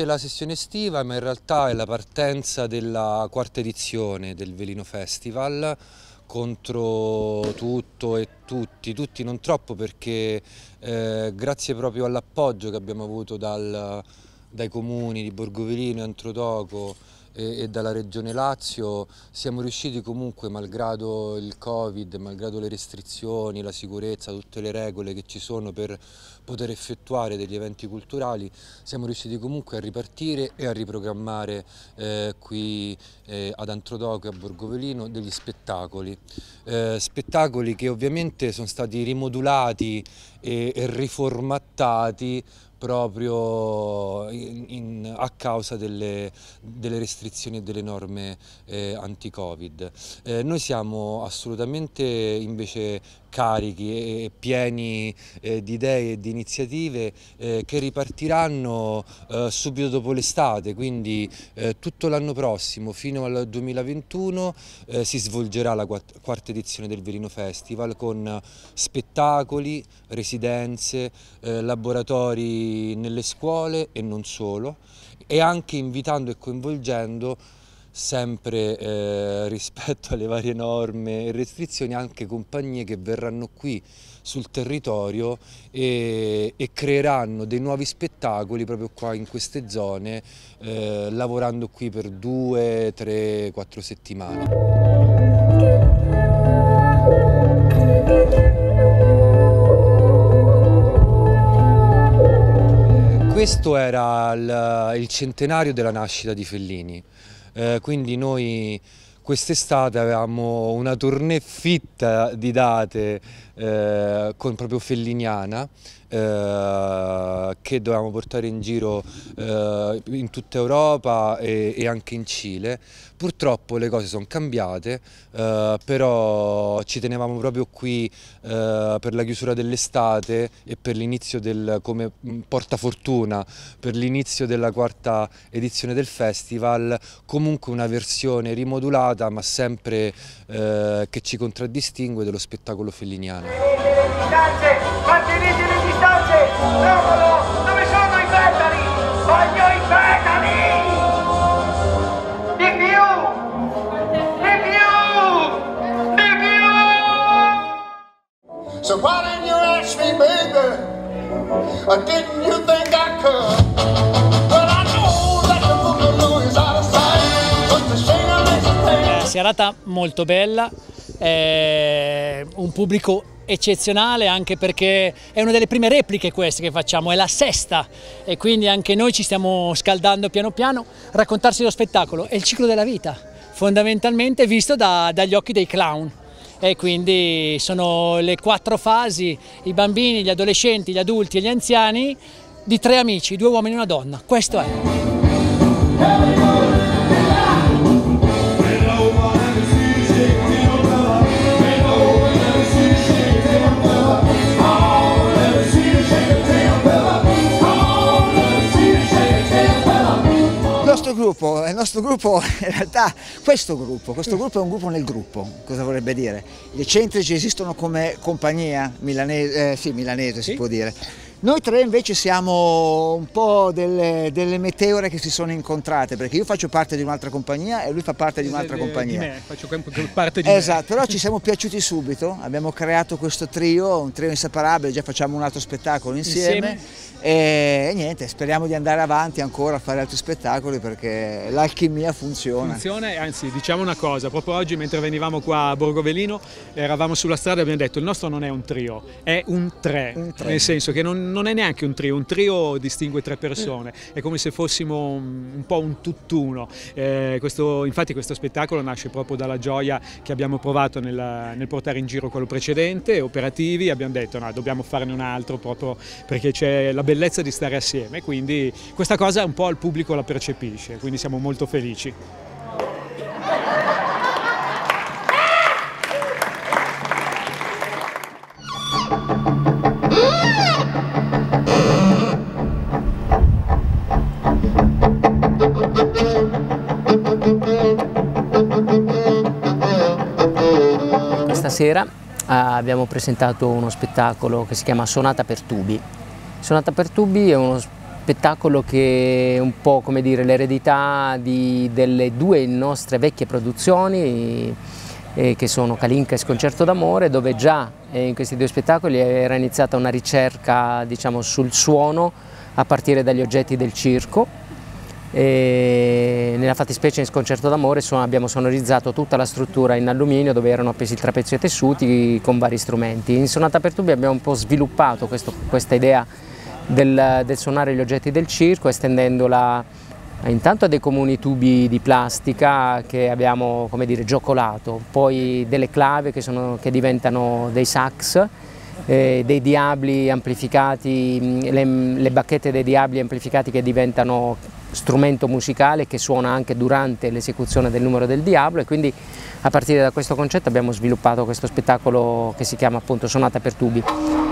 finisce la sessione estiva, ma in realtà è la partenza della quarta edizione del Velino Festival contro tutto e tutti non troppo, perché grazie proprio all'appoggio che abbiamo avuto dai comuni di Borgo Velino e Antrodoco e dalla Regione Lazio, siamo riusciti comunque, malgrado il Covid, malgrado le restrizioni, la sicurezza, tutte le regole che ci sono per poter effettuare degli eventi culturali, siamo riusciti comunque a ripartire e a riprogrammare qui ad Antrodoco e a Borgo Velino degli spettacoli. Spettacoli che ovviamente sono stati rimodulati e riformattati proprio a causa delle restrizioni e delle norme anti-Covid. Noi siamo assolutamente invece carichi e pieni di idee e di iniziative che ripartiranno subito dopo l'estate, quindi tutto l'anno prossimo fino al 2021 si svolgerà la quarta edizione del Velino Festival con spettacoli, residenze, laboratori nelle scuole e non solo, e anche invitando e coinvolgendo, sempre rispetto alle varie norme e restrizioni, anche compagnie che verranno qui sul territorio e creeranno dei nuovi spettacoli proprio qua in queste zone, lavorando qui per 2, 3, 4 settimane. Questo era il centenario della nascita di Fellini, quindi noi quest'estate avevamo una tournée fitta di date con proprio felliniana, che dovevamo portare in giro in tutta Europa e anche in Cile. Purtroppo le cose sono cambiate, però ci tenevamo proprio qui per la chiusura dell'estate e per l'inizio come portafortuna per l'inizio della quarta edizione del festival, comunque una versione rimodulata ma sempre che ci contraddistingue dello spettacolo felliniano. Mantenete le distanze! Trovalo! Dove sono i petali? Voglio i petali! Di più! Di più! Di più! So why didn't you ask me, baby? Or didn't you think I could? Well, I know that the boogaloo is out of sight, but the singer makes a thing. Serata molto bella, un pubblico eccezionale, anche perché è una delle prime repliche queste che facciamo, è la sesta, e quindi anche noi ci stiamo scaldando piano piano. Raccontarsi lo spettacolo è il ciclo della vita, fondamentalmente visto dagli occhi dei clown, e quindi sono le 4 fasi: i bambini, gli adolescenti, gli adulti e gli anziani, di 3 amici, 2 uomini e una donna. Questo è. Il nostro gruppo, in realtà questo gruppo è un gruppo nel gruppo. Cosa vorrebbe dire? Gli eccentrici esistono come compagnia milanese, milanese si può dire. Noi 3 invece siamo un po' delle meteore che si sono incontrate, perché io faccio parte di un'altra compagnia e lui fa parte di un'altra compagnia. Di me, faccio parte di me. Esatto, però ci siamo piaciuti subito, abbiamo creato questo trio, un trio inseparabile, già facciamo un altro spettacolo insieme. E niente, speriamo di andare avanti ancora a fare altri spettacoli, perché l'alchimia funziona. Funziona, anzi diciamo una cosa, proprio oggi mentre venivamo qua a Borgo Velino eravamo sulla strada e abbiamo detto: il nostro non è un trio, è un tre. Nel senso che non è neanche un trio distingue 3 persone, è come se fossimo un po' un tutt'uno. Infatti questo spettacolo nasce proprio dalla gioia che abbiamo provato nel portare in giro quello precedente, operativi, abbiamo detto no, dobbiamo farne un altro proprio perché c'è la bellezza di stare assieme, quindi questa cosa un po' il pubblico la percepisce, quindi siamo molto felici. Questa sera abbiamo presentato uno spettacolo che si chiama Sonata per tubi. Sonata per tubi è uno spettacolo che è un po', come dire, l'eredità delle due nostre vecchie produzioni, che sono Kalinka e Sconcerto d'amore, dove già in questi due spettacoli era iniziata una ricerca, diciamo, sul suono a partire dagli oggetti del circo. E nella fattispecie in Sconcerto d'amore abbiamo sonorizzato tutta la struttura in alluminio dove erano appesi il trapezio e tessuti con vari strumenti. In Sonata per tubi abbiamo un po' sviluppato questa idea del suonare gli oggetti del circo, estendendola intanto a dei comuni tubi di plastica che abbiamo, come dire, giocolato, poi delle clave che diventano dei sax, dei diabli amplificati, le bacchette dei diabli amplificati che diventano strumento musicale che suona anche durante l'esecuzione del numero del diavolo, e quindi a partire da questo concetto abbiamo sviluppato questo spettacolo che si chiama appunto Sonata per tubi.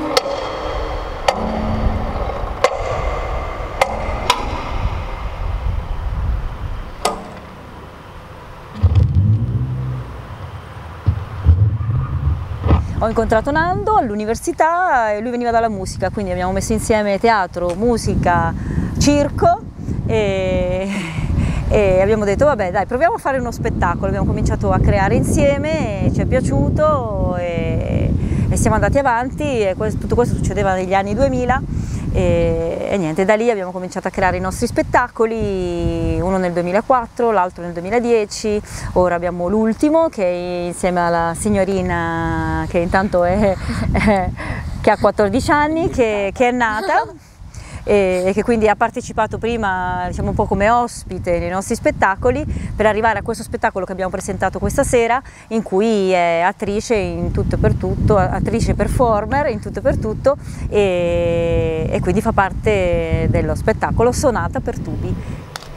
Ho incontrato Nando all'università e lui veniva dalla musica, quindi abbiamo messo insieme teatro, musica, circo e abbiamo detto vabbè dai, proviamo a fare uno spettacolo. Abbiamo cominciato a creare insieme, ci è piaciuto e siamo andati avanti, e tutto questo succedeva negli anni 2000 e niente, da lì abbiamo cominciato a creare i nostri spettacoli, uno nel 2004, l'altro nel 2010, ora abbiamo l'ultimo che è insieme alla signorina che intanto che ha 14 anni, che è nata e che quindi ha partecipato prima, diciamo, un po' come ospite nei nostri spettacoli, per arrivare a questo spettacolo che abbiamo presentato questa sera, in cui è attrice in tutto e per tutto, attrice performer in tutto e per tutto, e quindi fa parte dello spettacolo Sonata per tubi.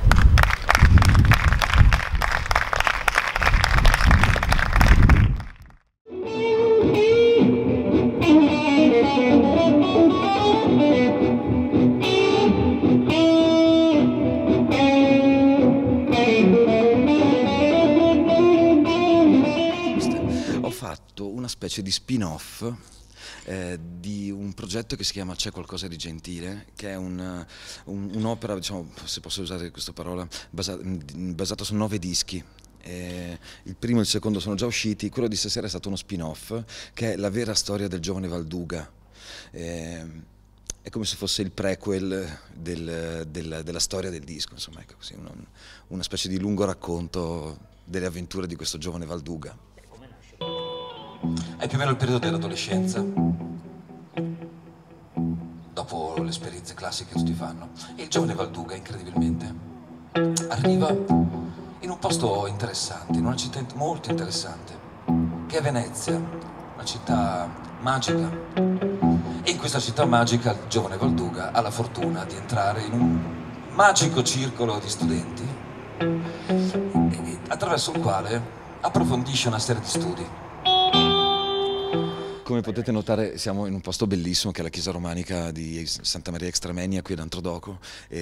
Una specie di spin-off di un progetto che si chiama C'è qualcosa di gentile, che è un'opera, diciamo, se posso usare questa parola, basata su 9 dischi. Il primo e il secondo sono già usciti, quello di stasera è stato uno spin-off che è la vera storia del giovane Valduga. È come se fosse il prequel della storia del disco, insomma, ecco, così, una specie di lungo racconto delle avventure di questo giovane Valduga. È più o meno il periodo dell'adolescenza, dopo le esperienze classiche che tutti fanno, e il giovane Valduga, incredibilmente, arriva in un posto interessante, in una città molto interessante, che è Venezia, una città magica. E in questa città magica il giovane Valduga ha la fortuna di entrare in un magico circolo di studenti, attraverso il quale approfondisce una serie di studi. Come potete notare siamo in un posto bellissimo che è la chiesa romanica di Santa Maria Extramenia qui ad Antrodoco.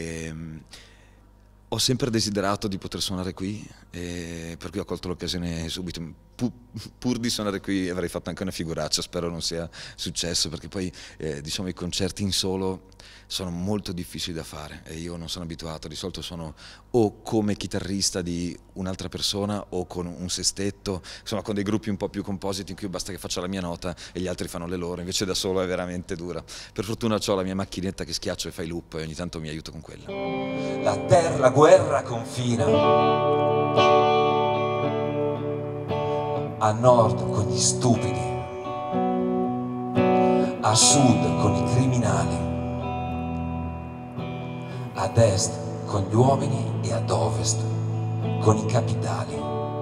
Ho sempre desiderato di poter suonare qui, per cui ho colto l'occasione subito. Pur di suonare qui avrei fatto anche una figuraccia, spero non sia successo, perché poi diciamo i concerti in solo sono molto difficili da fare e io non sono abituato. Di solito sono o come chitarrista di un'altra persona o con un sestetto, insomma con dei gruppi un po' più compositi in cui basta che faccia la mia nota e gli altri fanno le loro, invece da solo è veramente dura. Per fortuna ho la mia macchinetta che schiaccio e fa i loop e ogni tanto mi aiuto con quella. La guerra confina, a nord con gli stupidi, a sud con i criminali, ad est con gli uomini e ad ovest con i capitali.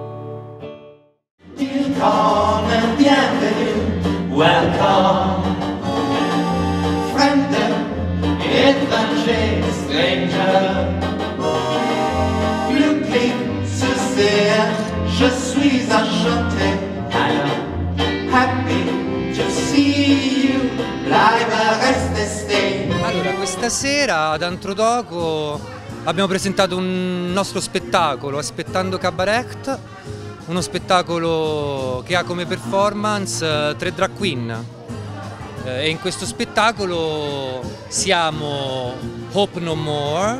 Willkommen, bienvenue, welcome, Fremde, étranger, stranger. Glücklich zu sehen, je suis enchanté. Happy to see you, bleibe, reste, stay. Allora, questa sera ad Antrodoco abbiamo presentato un nostro spettacolo, Aspettando Cabaret, uno spettacolo che ha come performance 3 drag queen. E in questo spettacolo siamo Hope No More,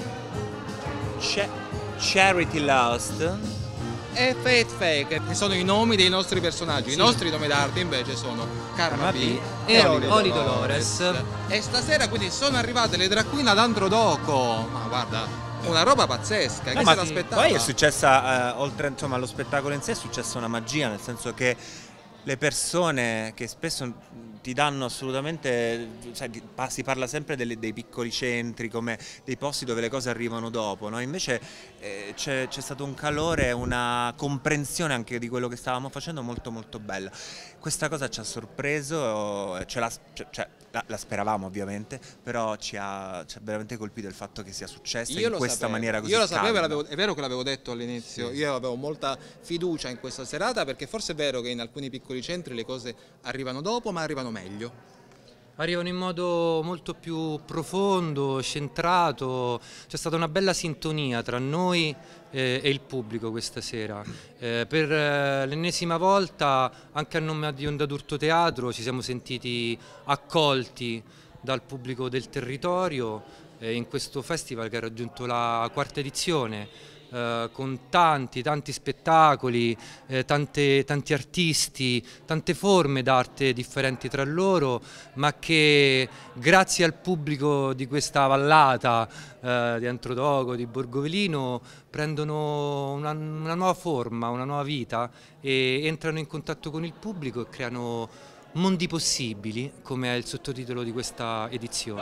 Charity Lost e Fate Fake, che sono i nomi dei nostri personaggi. I nostri nomi d'arte invece sono Karma B e Oli Dolores. E stasera quindi sono arrivate le drag queen ad Androdoco. Ma guarda, una roba pazzesca, chi se l'aspettava? Poi è successa, oltre insomma allo spettacolo in sé, è successa una magia, nel senso che le persone che spesso ti danno assolutamente, cioè, si parla sempre dei piccoli centri come dei posti dove le cose arrivano dopo, no? Invece c'è stato un calore, una comprensione anche di quello che stavamo facendo molto molto bella. Questa cosa ci ha sorpreso, la speravamo ovviamente, però ci ha veramente colpito il fatto che sia successo in questa maniera così calda. Io lo sapevo, è vero che l'avevo detto all'inizio, io avevo molta fiducia in questa serata, perché forse è vero che in alcuni piccoli centri le cose arrivano dopo, ma arrivano meglio. Arrivano in modo molto più profondo, centrato, c'è stata una bella sintonia tra noi e il pubblico questa sera. Per l'ennesima volta, anche a nome di Onda d'Urto Teatro, ci siamo sentiti accolti dal pubblico del territorio in questo festival che ha raggiunto la 4ª edizione. Con tanti spettacoli, tanti artisti, tante forme d'arte differenti tra loro, ma che grazie al pubblico di questa vallata di Androdoco, di Borgo Velino, prendono una nuova forma, una nuova vita e entrano in contatto con il pubblico e creano mondi possibili, come è il sottotitolo di questa edizione.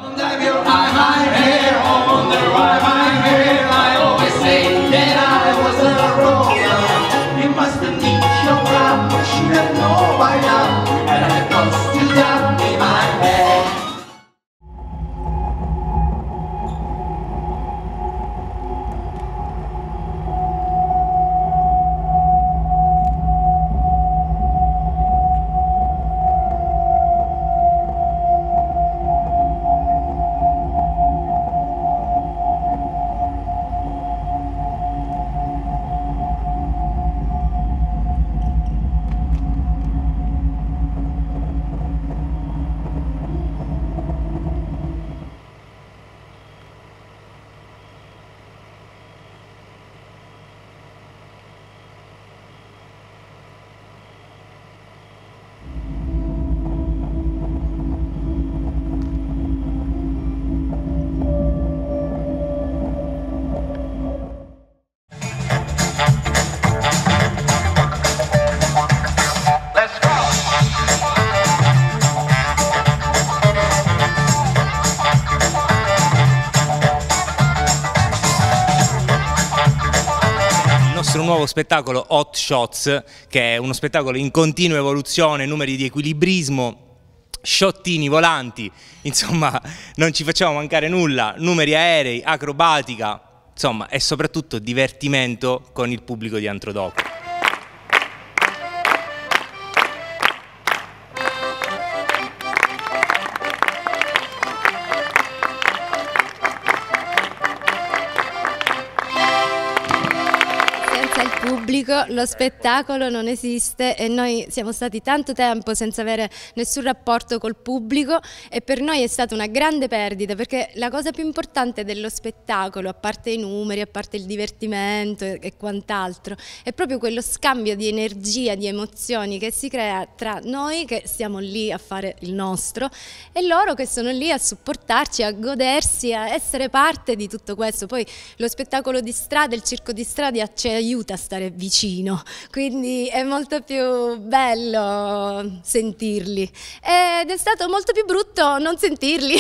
Un nuovo spettacolo Hot Shots, che è uno spettacolo in continua evoluzione, numeri di equilibrismo, sciottini volanti, insomma non ci facciamo mancare nulla, numeri aerei, acrobatica, insomma, e soprattutto divertimento con il pubblico di Androdoco. Lo spettacolo non esiste e noi siamo stati tanto tempo senza avere nessun rapporto col pubblico e per noi è stata una grande perdita, perché la cosa più importante dello spettacolo, a parte i numeri, a parte il divertimento e quant'altro, è proprio quello scambio di energia, di emozioni che si crea tra noi che stiamo lì a fare il nostro e loro che sono lì a supportarci, a godersi, a essere parte di tutto questo. Poi lo spettacolo di strada, il circo di strada ci aiuta a stare vicino, quindi è molto più bello sentirli ed è stato molto più brutto non sentirli.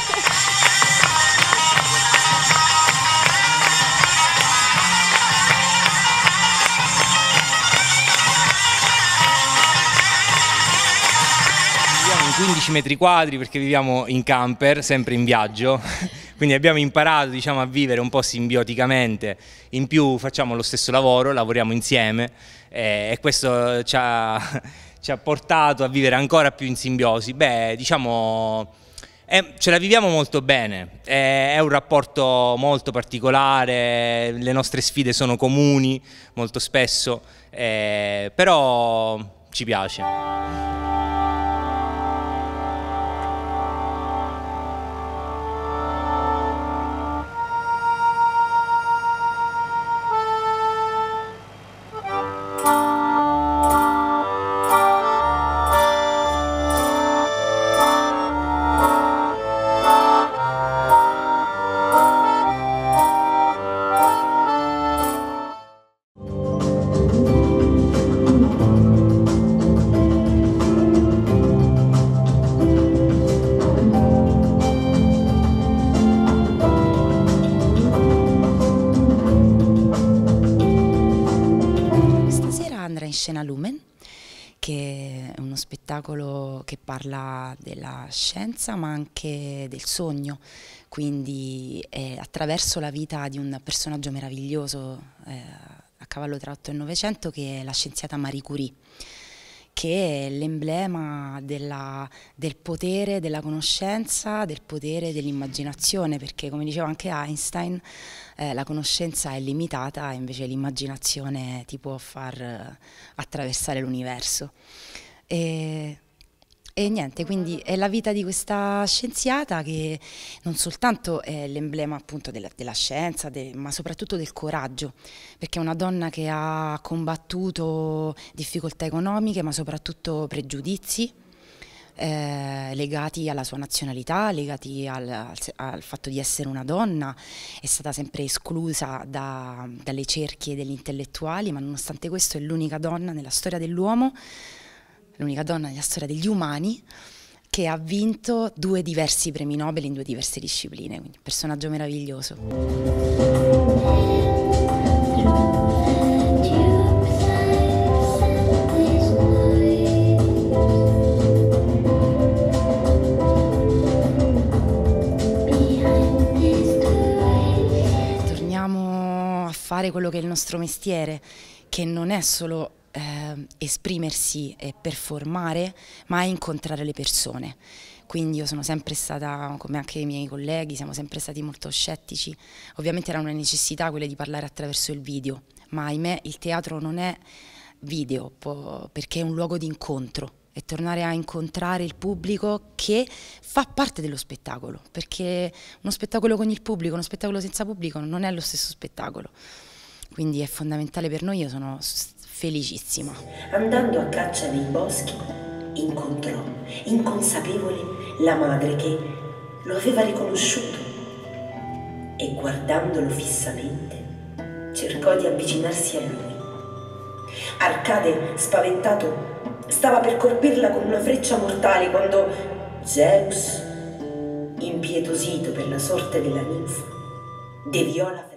Viviamo in 15 metri quadri perché viviamo in camper, sempre in viaggio. Quindi abbiamo imparato, diciamo, a vivere un po' simbioticamente, in più facciamo lo stesso lavoro, lavoriamo insieme e questo ci ha portato a vivere ancora più in simbiosi. Beh, diciamo, ce la viviamo molto bene, è un rapporto molto particolare, le nostre sfide sono comuni molto spesso, però ci piace. spettacolo che parla della scienza ma anche del sogno, quindi è attraverso la vita di un personaggio meraviglioso a cavallo tra 8 e 900 che è la scienziata Marie Curie, che è l'emblema del potere della conoscenza, del potere dell'immaginazione, perché come diceva anche Einstein, la conoscenza è limitata, invece l'immaginazione ti può far attraversare l'universo. E niente, quindi è la vita di questa scienziata che non soltanto è l'emblema appunto della scienza, ma soprattutto del coraggio, perché è una donna che ha combattuto difficoltà economiche, ma soprattutto pregiudizi legati alla sua nazionalità, legati al fatto di essere una donna. È stata sempre esclusa dalle cerchie degli intellettuali, ma nonostante questo è l'unica donna nella storia dell'uomo, l'unica donna nella storia degli umani che ha vinto 2 diversi premi Nobel in 2 diverse discipline, quindi un personaggio meraviglioso. Torniamo a fare quello che è il nostro mestiere, che non è solo esprimersi e performare, ma incontrare le persone. Quindi io sono sempre stata, come anche i miei colleghi, siamo sempre stati molto scettici. Ovviamente era una necessità quella di parlare attraverso il video, ma ahimè il teatro non è video, perché è un luogo di incontro, e tornare a incontrare il pubblico che fa parte dello spettacolo, perché uno spettacolo con il pubblico, uno spettacolo senza pubblico non è lo stesso spettacolo. Quindi è fondamentale per noi, io sono felicissima. Andando a caccia nei boschi, incontrò, inconsapevole, la madre che lo aveva riconosciuto e guardandolo fissamente cercò di avvicinarsi a lui. Arcade, spaventato, stava per colpirla con una freccia mortale quando Zeus, impietosito per la sorte della ninfa, deviò la freccia.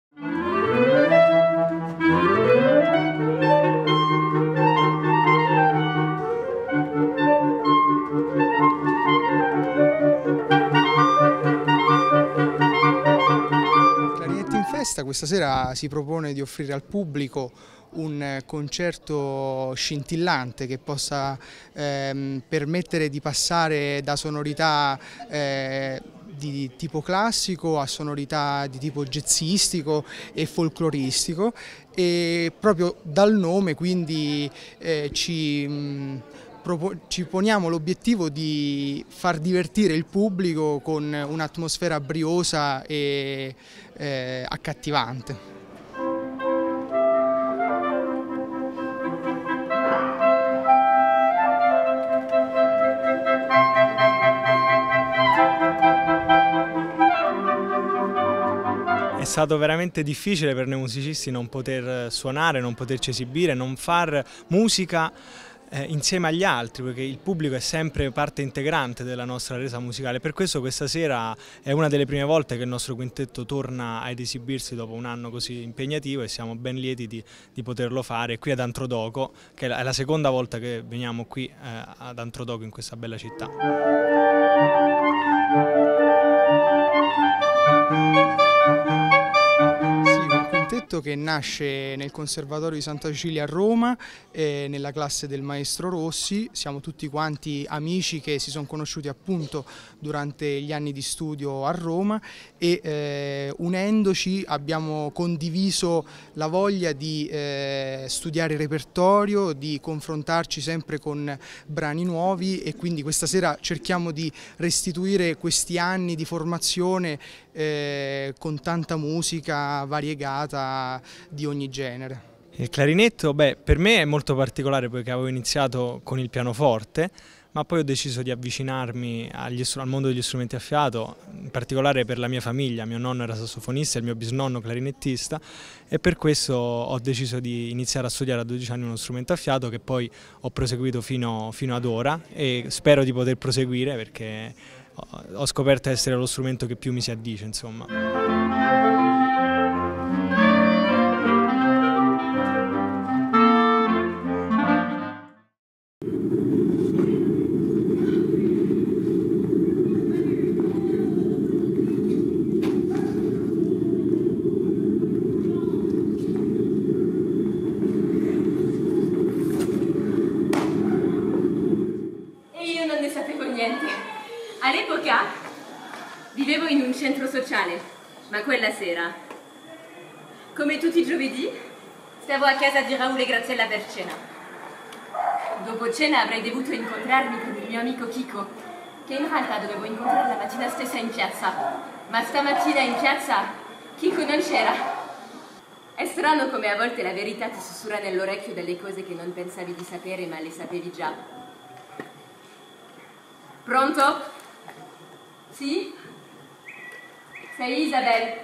Questa sera si propone di offrire al pubblico un concerto scintillante che possa permettere di passare da sonorità di tipo classico a sonorità di tipo jazzistico e folcloristico, e proprio dal nome quindi ci poniamo l'obiettivo di far divertire il pubblico con un'atmosfera briosa e accattivante. È stato veramente difficile per noi musicisti non poter suonare, non poterci esibire, non far musica insieme agli altri, perché il pubblico è sempre parte integrante della nostra resa musicale. Per questo questa sera è una delle prime volte che il nostro quintetto torna ad esibirsi dopo un anno così impegnativo, e siamo ben lieti di poterlo fare qui ad Antrodoco, che è la seconda volta che veniamo qui ad Antrodoco, in questa bella città. Che nasce nel Conservatorio di Santa Cecilia a Roma, nella classe del maestro Rossi. Siamo tutti quanti amici che si sono conosciuti appunto durante gli anni di studio a Roma, e unendoci abbiamo condiviso la voglia di studiare il repertorio, di confrontarci sempre con brani nuovi, e quindi questa sera cerchiamo di restituire questi anni di formazione con tanta musica variegata di ogni genere. Il clarinetto, per me è molto particolare, poiché avevo iniziato con il pianoforte, ma poi ho deciso di avvicinarmi al mondo degli strumenti a fiato, in particolare per la mia famiglia. Mio nonno era sassofonista, il mio bisnonno clarinettista, e per questo ho deciso di iniziare a studiare a 12 anni uno strumento a fiato, che poi ho proseguito fino ad ora, e spero di poter proseguire, perché ho scoperto essere lo strumento che più mi si addice, insomma. niente. All'epoca vivevo in un centro sociale, ma quella sera, come tutti i giovedì, stavo a casa di Raul e Graziella per cena. Dopo cena avrei dovuto incontrarmi con il mio amico Chico, che in realtà dovevo incontrare la mattina stessa in piazza, ma stamattina in piazza Chico non c'era. È strano come a volte la verità ti sussurra nell'orecchio delle cose che non pensavi di sapere, ma le sapevi già. Pronto? Sì? Sei Isabel?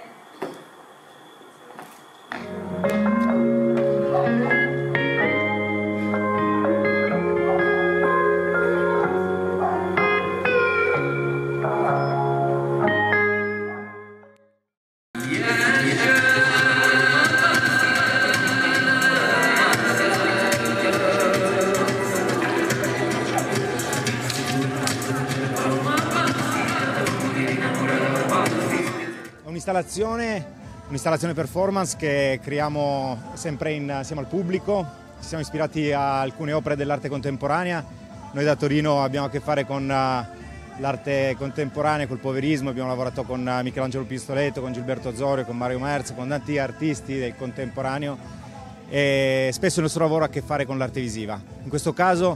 Un'installazione performance che creiamo sempre insieme al pubblico. Ci siamo ispirati a alcune opere dell'arte contemporanea. Noi da Torino abbiamo a che fare con l'arte contemporanea, col poverismo, abbiamo lavorato con Michelangelo Pistoletto, con Gilberto Azorio, con Mario Merz, con tanti artisti del contemporaneo, e spesso il nostro lavoro ha a che fare con l'arte visiva. In questo caso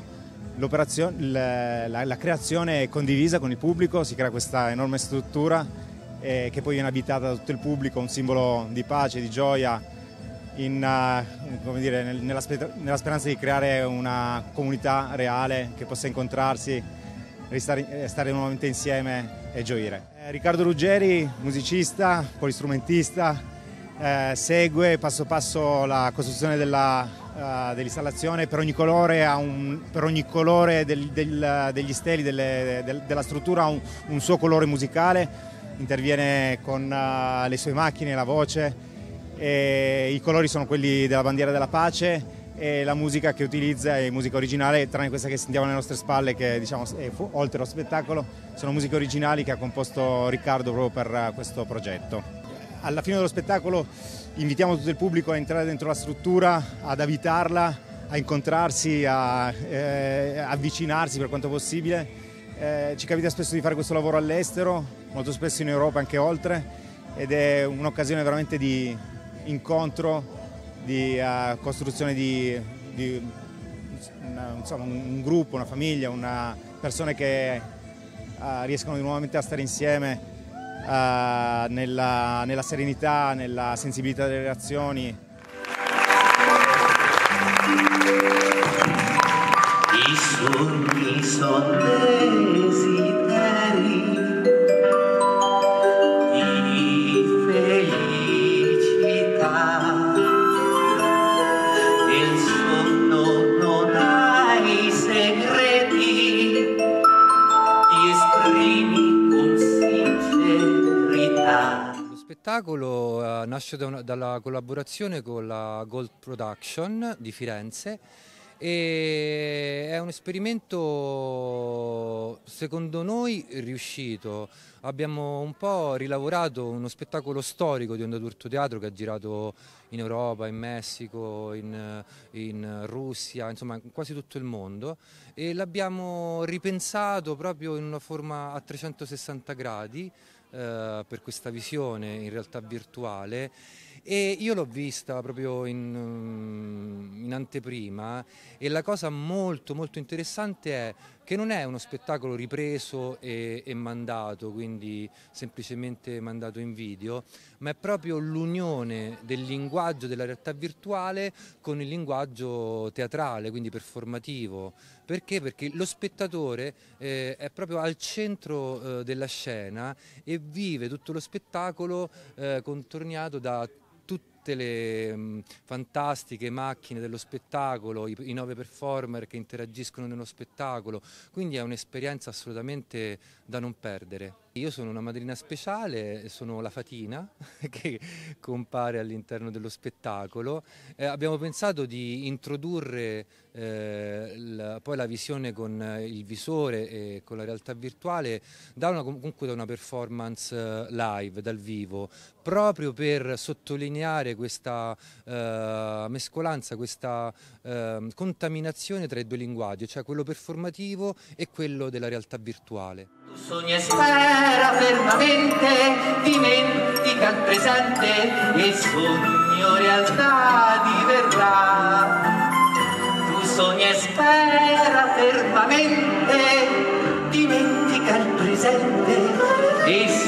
la creazione è condivisa con il pubblico, si crea questa enorme struttura che poi viene abitata da tutto il pubblico, un simbolo di pace, di gioia, nella speranza di creare una comunità reale che possa incontrarsi, stare nuovamente insieme e gioire. Riccardo Ruggeri, musicista, polistrumentista, segue passo passo la costruzione dell'installazione. Per ogni colore degli steli della struttura ha un suo colore musicale. Interviene con le sue macchine, la voce, e i colori sono quelli della bandiera della pace, e la musica che utilizza è musica originale, tranne questa che sentiamo alle nostre spalle, che diciamo è oltre lo spettacolo, sono musiche originali che ha composto Riccardo proprio per questo progetto. Alla fine dello spettacolo invitiamo tutto il pubblico a entrare dentro la struttura, ad abitarla, a incontrarsi, a avvicinarsi per quanto possibile. Ci capita spesso di fare questo lavoro all'estero, molto spesso in Europa e anche oltre, ed è un'occasione veramente di incontro, di costruzione di un gruppo, una famiglia, persone che riescono nuovamente a stare insieme nella serenità, nella sensibilità delle relazioni. I sogni sono desideri di felicità, nel sonno non hai segreti, ti esprimi con sincerità. Lo spettacolo nasce dalla collaborazione con la Gold Production di Firenze. E è un esperimento secondo noi riuscito. Abbiamo un po' rilavorato uno spettacolo storico di Onda d'Urto Teatro che ha girato in Europa, in Messico, in Russia, insomma in quasi tutto il mondo, e l'abbiamo ripensato proprio in una forma a 360 gradi per questa visione in realtà virtuale. E io l'ho vista proprio in anteprima, e la cosa molto molto interessante è che non è uno spettacolo ripreso e mandato, quindi semplicemente mandato in video, ma è proprio l'unione del linguaggio della realtà virtuale con il linguaggio teatrale, quindi performativo. Perché? Perché lo spettatore è proprio al centro della scena e vive tutto lo spettacolo contorniato da tutte le fantastiche macchine dello spettacolo, i 9 performer che interagiscono nello spettacolo, quindi è un'esperienza assolutamente da non perdere. Io sono una madrina speciale, sono la Fatina che compare all'interno dello spettacolo. Abbiamo pensato di introdurre poi la visione con il visore e con la realtà virtuale comunque da una performance live, dal vivo, proprio per sottolineare questa mescolanza, questa contaminazione tra i due linguaggi, cioè quello performativo e quello della realtà virtuale. Tu sogni e spera fermamente, dimentica il presente e il sogno realtà diverrà. Tu sogni e spera fermamente, dimentica il presente e il